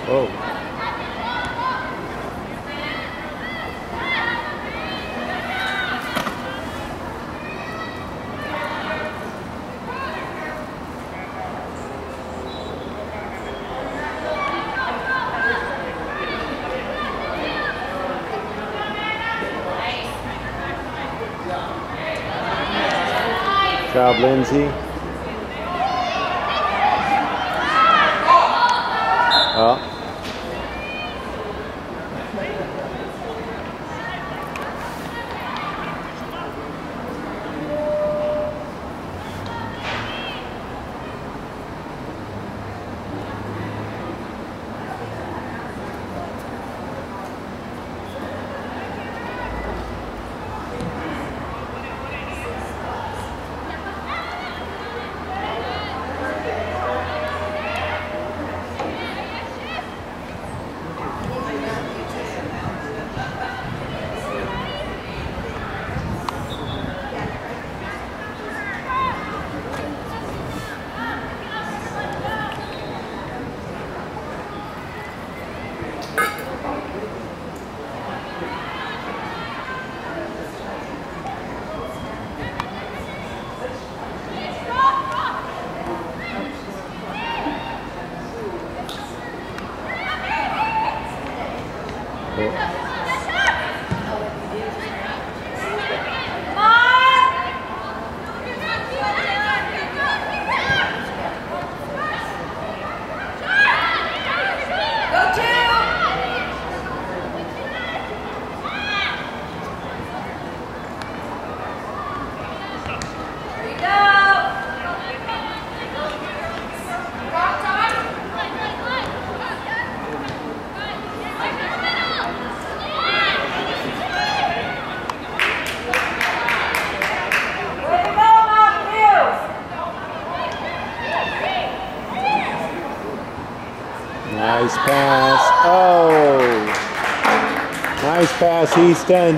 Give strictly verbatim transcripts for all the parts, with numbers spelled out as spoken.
Oh. Good job, Lindsay. Oh. Nice pass. Oh. Nice pass, Easton.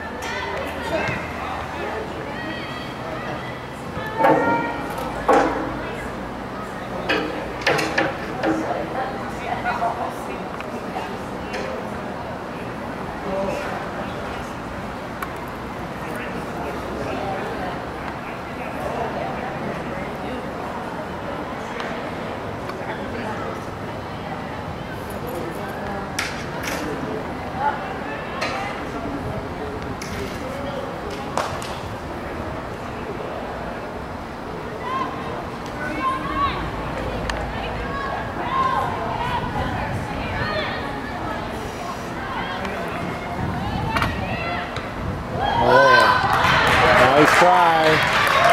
Nice try.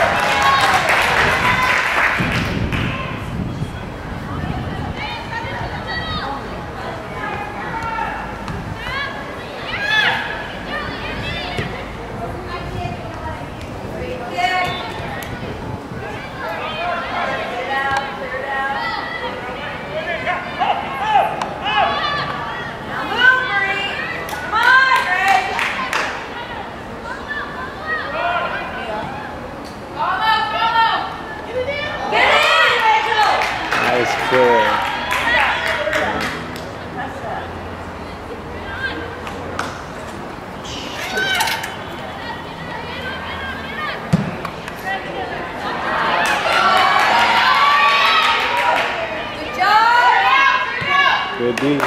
Good D.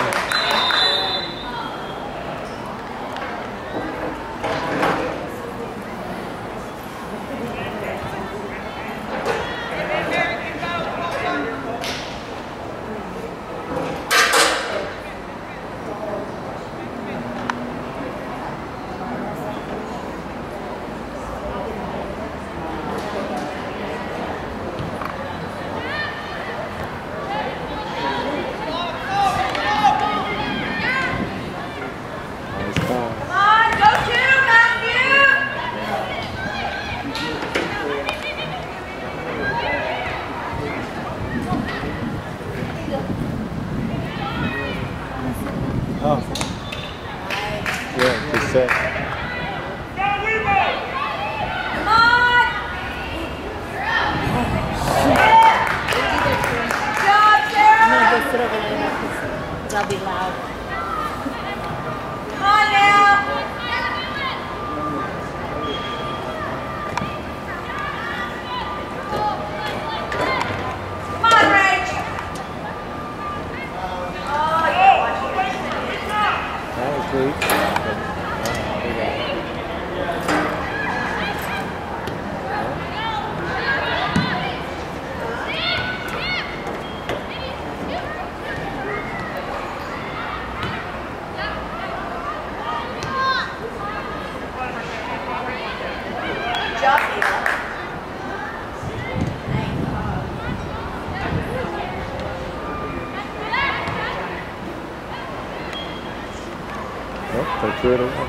They threw it away.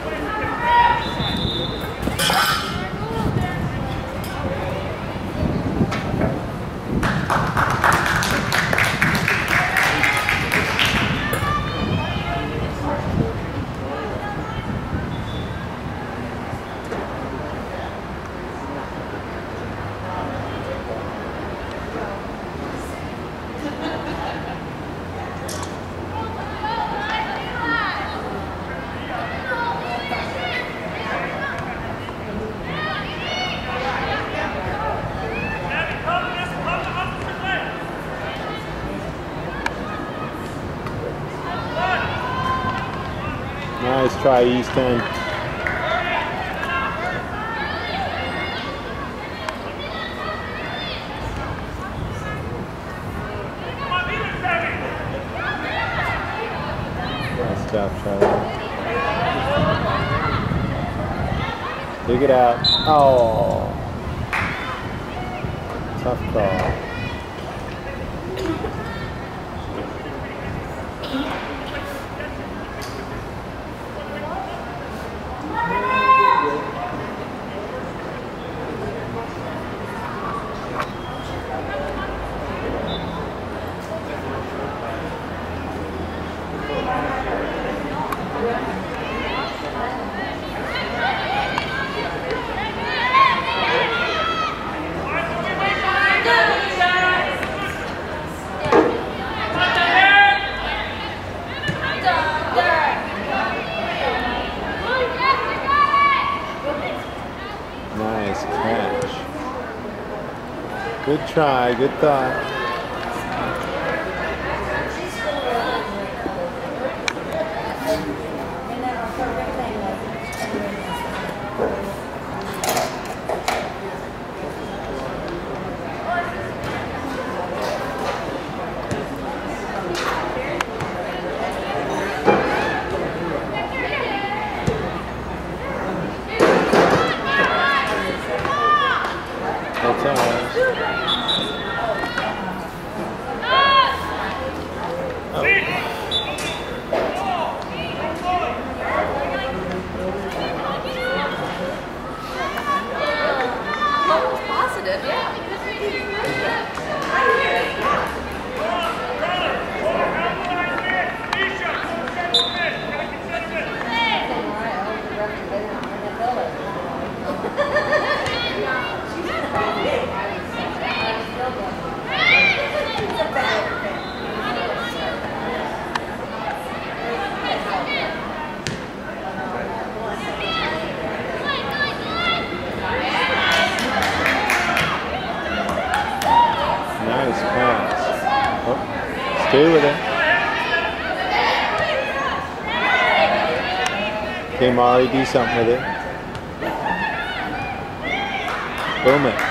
Nice try, East End. Nice job, Charlie. Dig it out. Oh, tough call. Nice catch. Good try, good thought. That's all right. Positive, yeah. Nice pass. Oh, stay with it. Okay, Mari, do something with it. Boom it.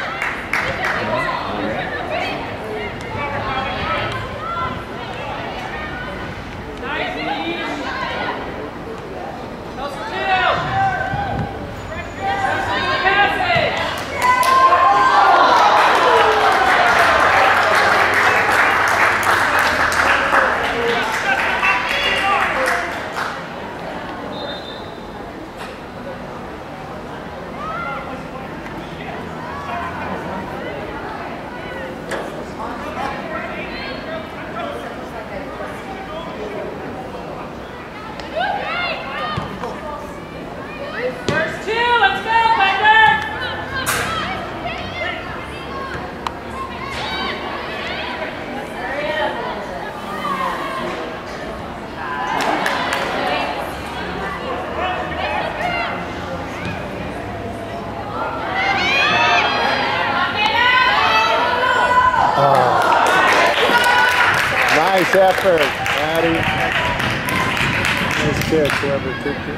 Nice effort, Maddie. Nice catch, whoever took it.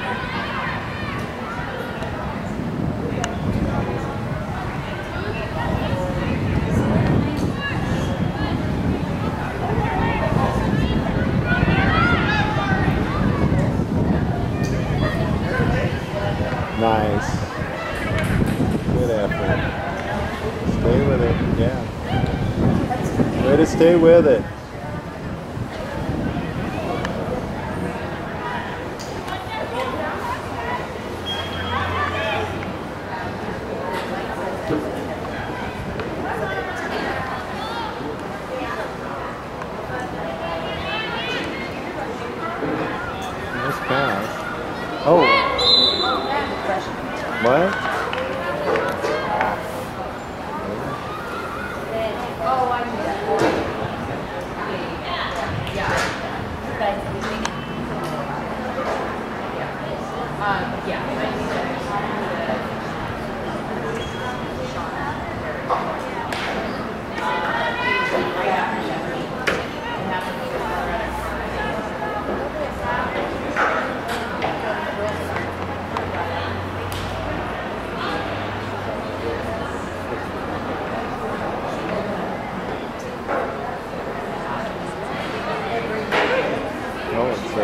Nice. Good effort. Stay with it, yeah. Way to stay with it. What? Oh, I knew that. Yeah. Um, yeah, I knew that. Oh, it's uh,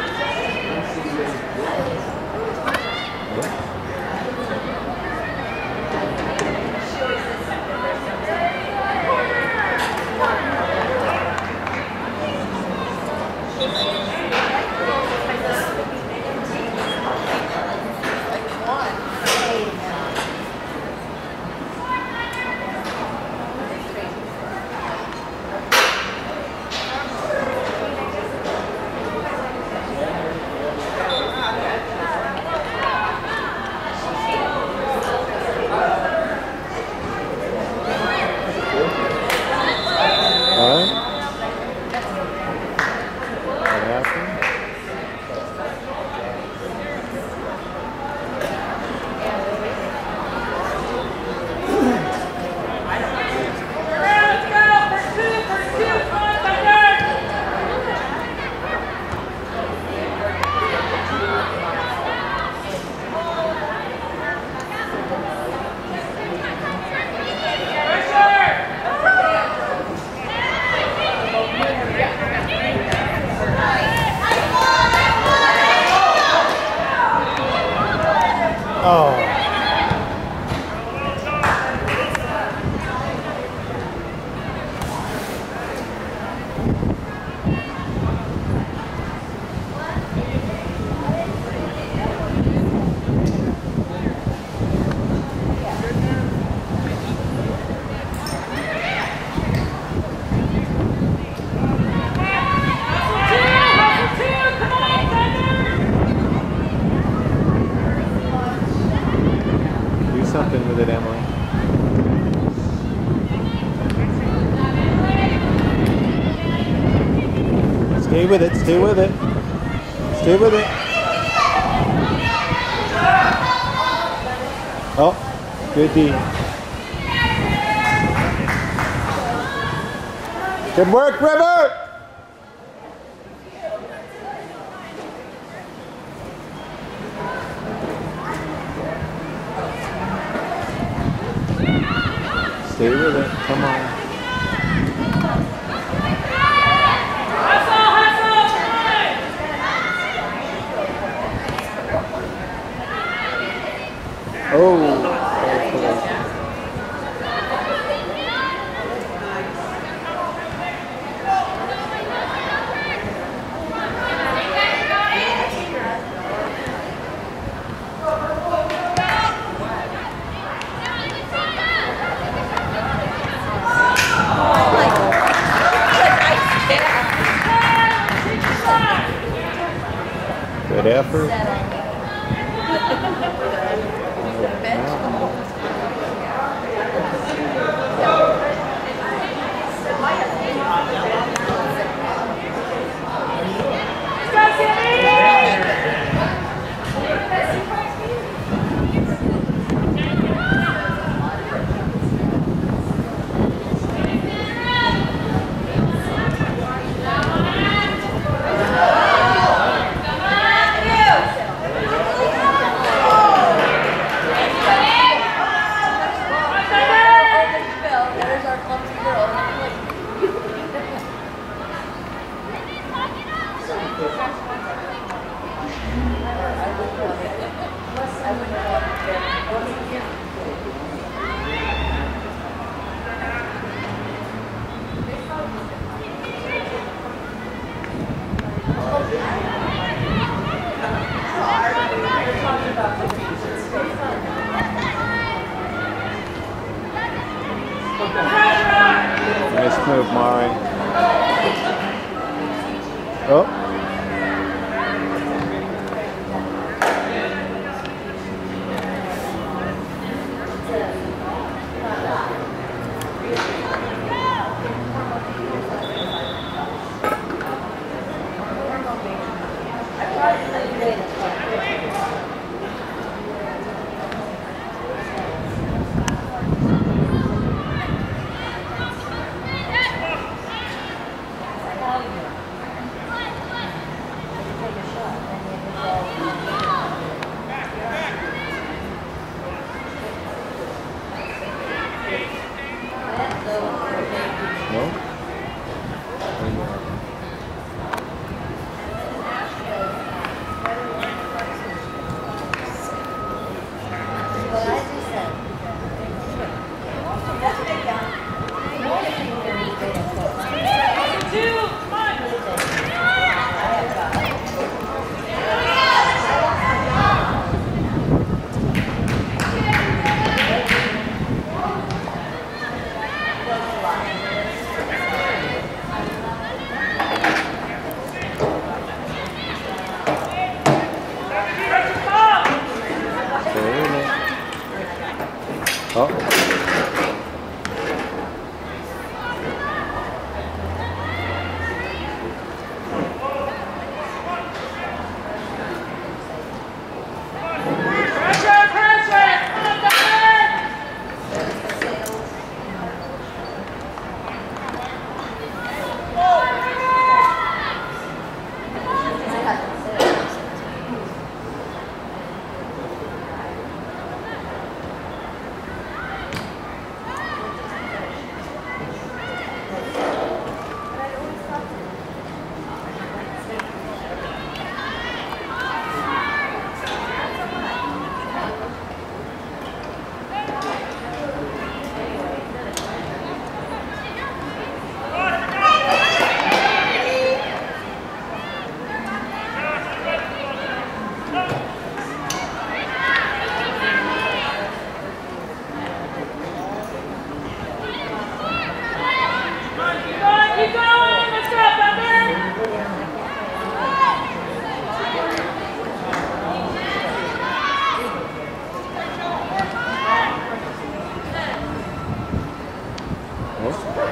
oh. Something with it, Emily. Stay with it, stay with it. Stay with it. Oh, good D. Good work, River! Stay with it. Come on. Hustle, hustle! Oh. Good effort. Nice move, Mari. Oh.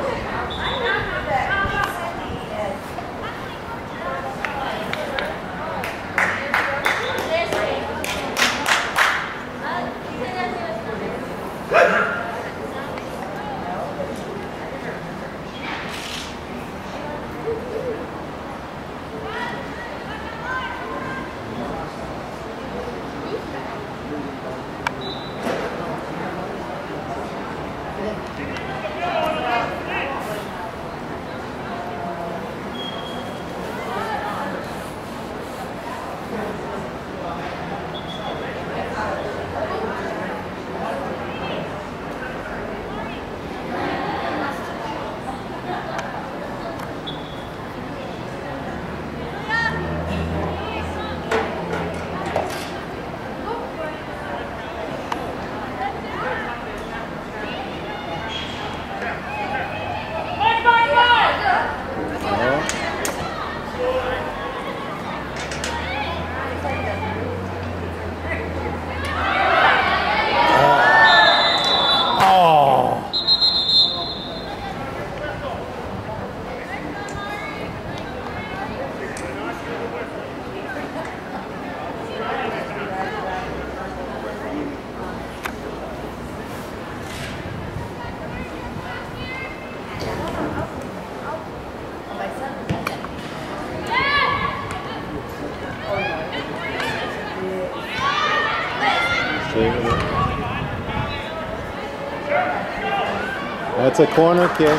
That's a corner kick.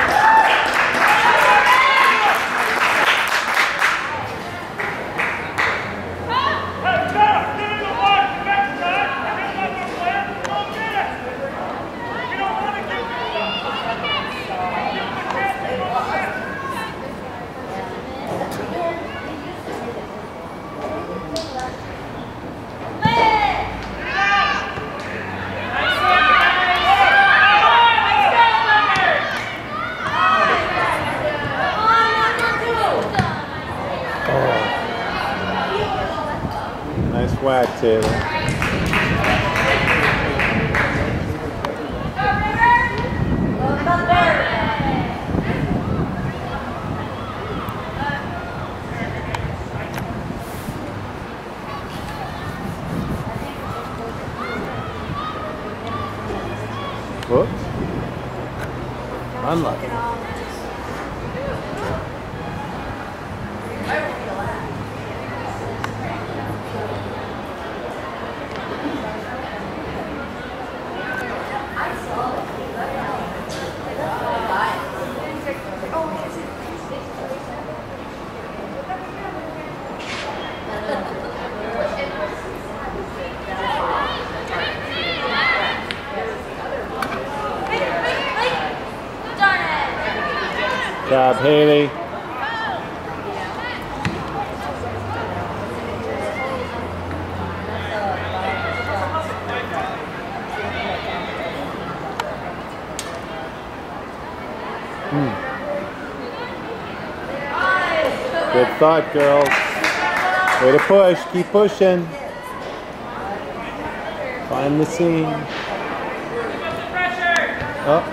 Nice whack, Taylor. Whoops. Unlucky. Good job, Haley. Hmm. Good thought, girls. Way to push. Keep pushing. Find the seam. Oh.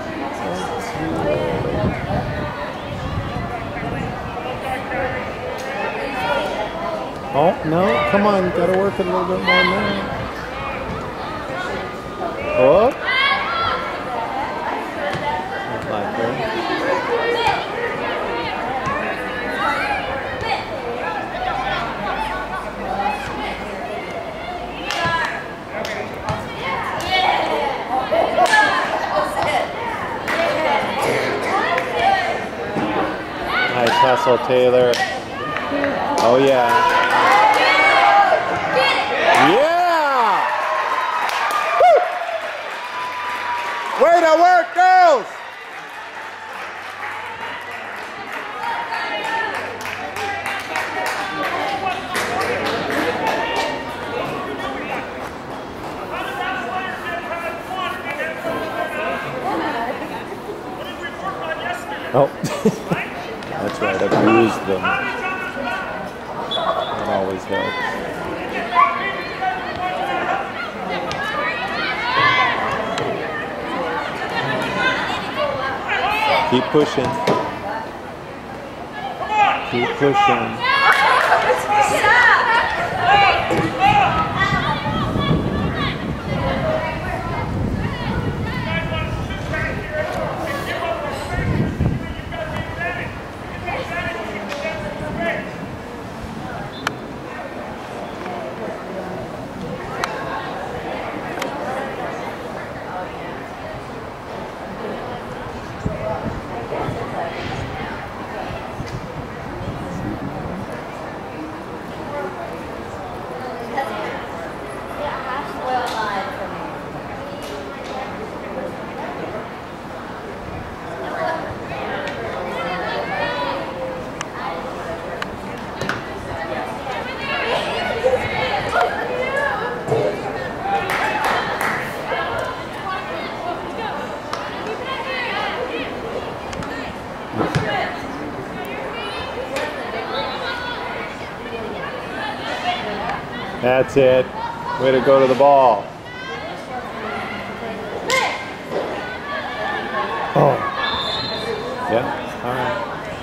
Oh, no, come on, gotta work it a little bit more now. Oh. Not like her. Nice hustle, Taylor. Oh, yeah. Yeah! Woo! Way to work, girls! Oh, that's right, I've used them. That always helps. Keep pushing. Keep pushing. That's it. Way to go to the ball. Oh. Yeah, all right.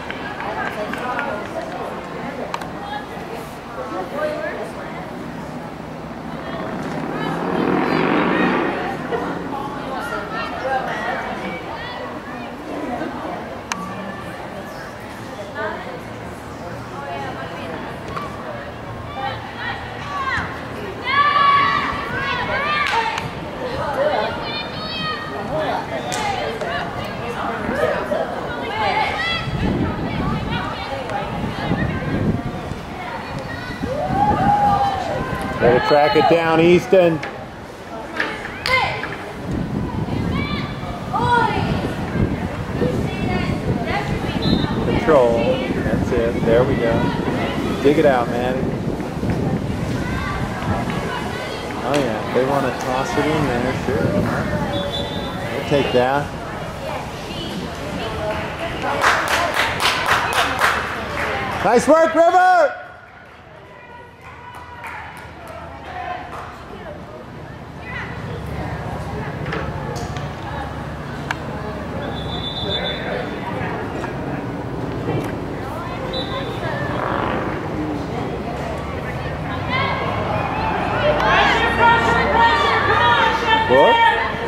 Better track it down, Easton. Control. That's it. There we go. Dig it out, Maddie. Oh yeah, if they want to toss it in there, sure. We'll take that. Nice work, River! What?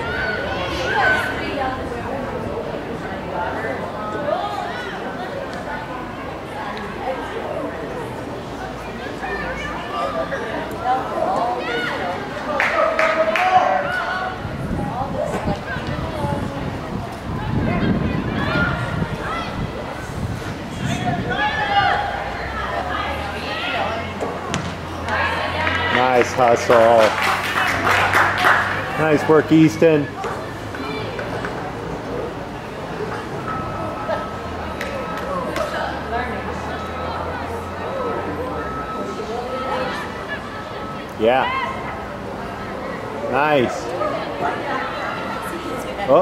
Nice hustle. Nice work, Easton. Yeah. Nice. Oh.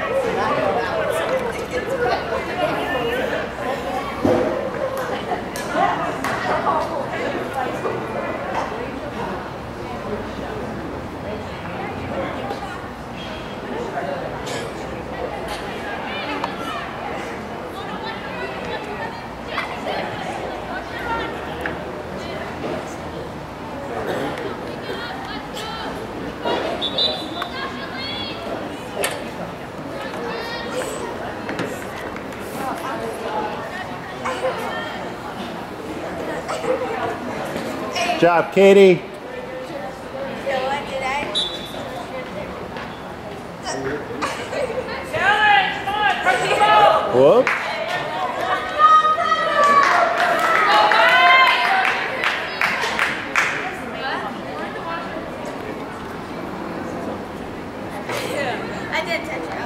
Good job, Katie. Whoop. I did touch it.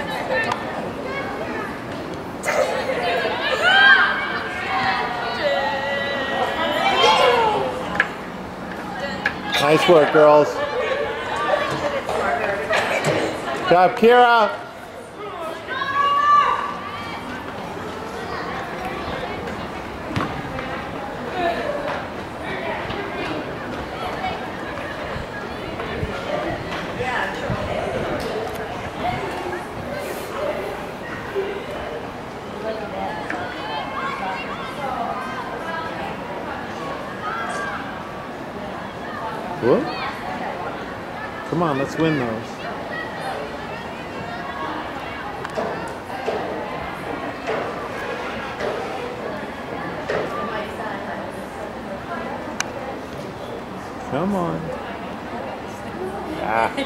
Nice work, girls. Good job, Kira. Whoop. Come on, let's win those. Come on. Ah.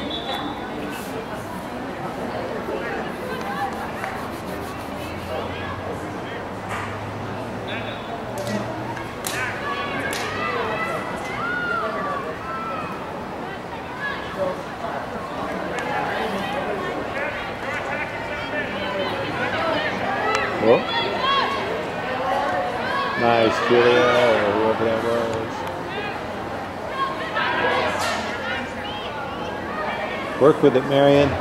Whoa. Nice, Julia, or whoever that was. Work with it, Marion.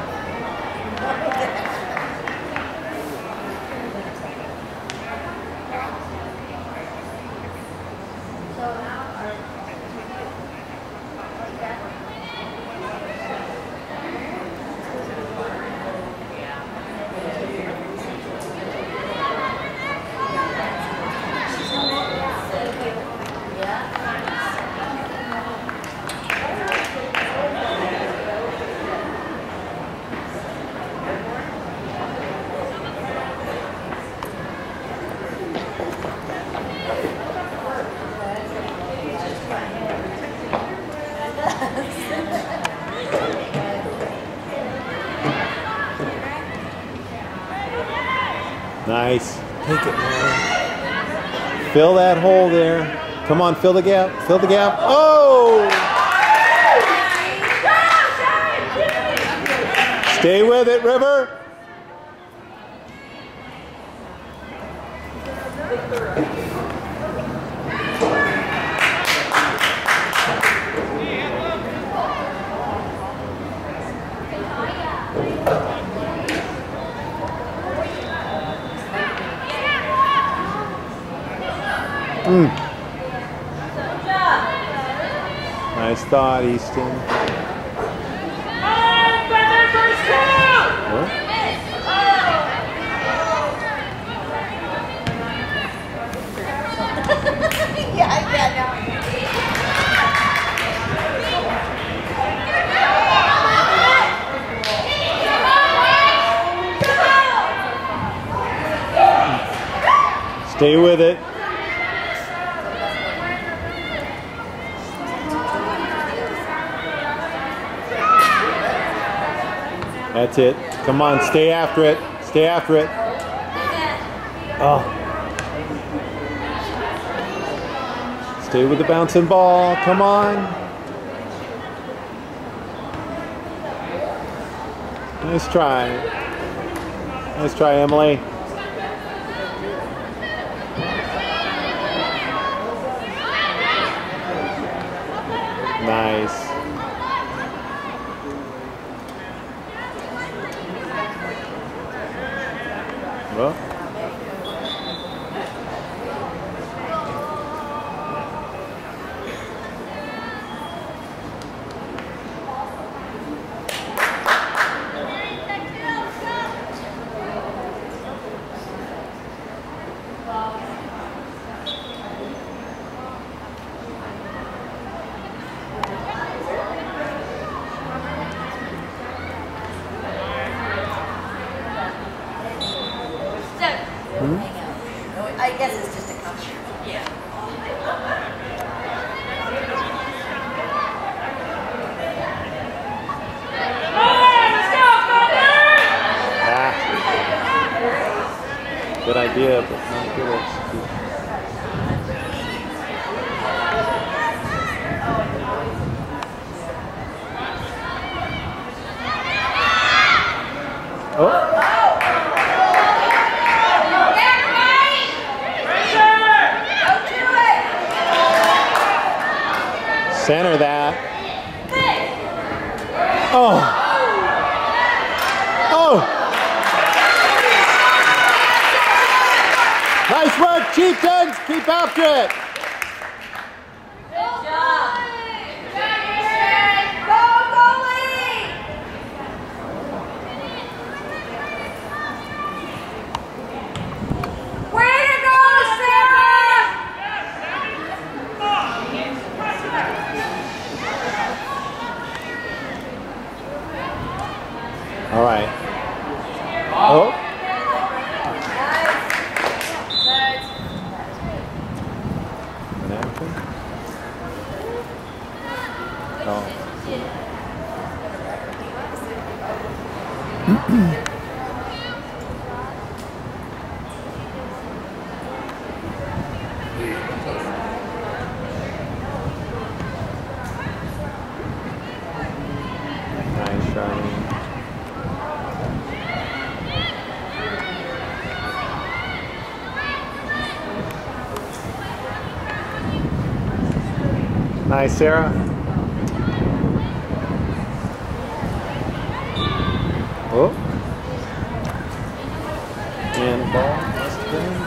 Nice. Take it, man. Fill that hole there. Come on, fill the gap. Fill the gap. Oh! Stay with it, River. Mm. Nice thought, Easton. What? Yeah, I get it. Stay with it. That's it. Come on, stay after it. Stay after it. Oh. Stay with the bouncing ball. Come on. Nice try. Nice try, Emily. Nice. Well. Hmm? I guess it's just a culture. Yeah. Ah. Good idea, but not good execution. Oh. Center that. Oh. Oh. Nice work, Chieftains. Keep after it. Good job. Go, goalie. Way to go, Sarah. Nice, Sarah. Oh. And ball must have been.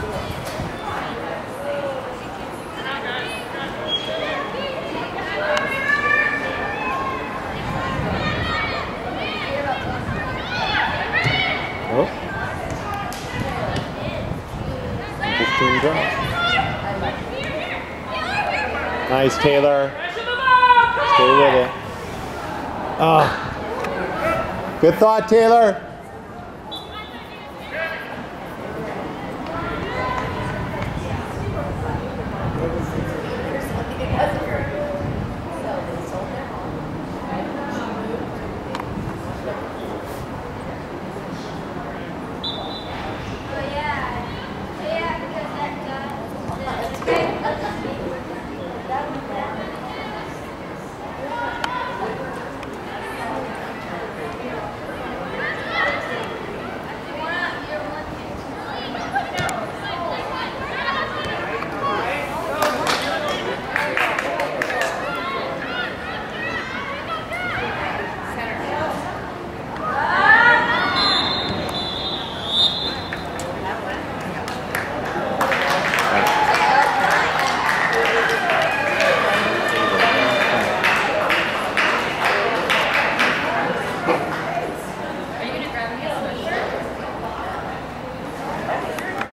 Oh. fifteen drop. Nice, Taylor. Stay with it. Oh. Good thought, Taylor.